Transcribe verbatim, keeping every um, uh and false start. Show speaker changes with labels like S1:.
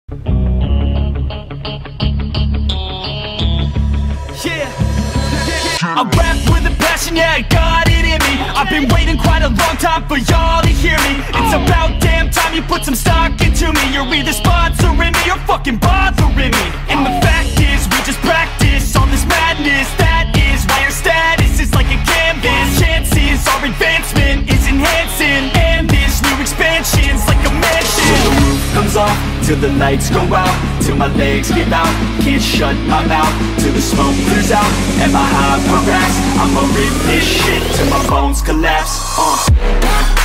S1: Yeah, I rap with a passion, yeah, I got it in me. I've been waiting quite a long time for y'all to hear me. It's about damn time you put some stock into me. You're either sponsoring me or fucking bothering me. And the fact is, we just practice all this madness. That is why our status is like a canvas. Chances our advancement is enhancing, and this new expansion's like a mansion. Till the roof comes off, till the lights go out, till my legs give out, can't shut my mouth, till the smoke clears out, and my high progress. I'ma rip this shit till my bones collapse. uh.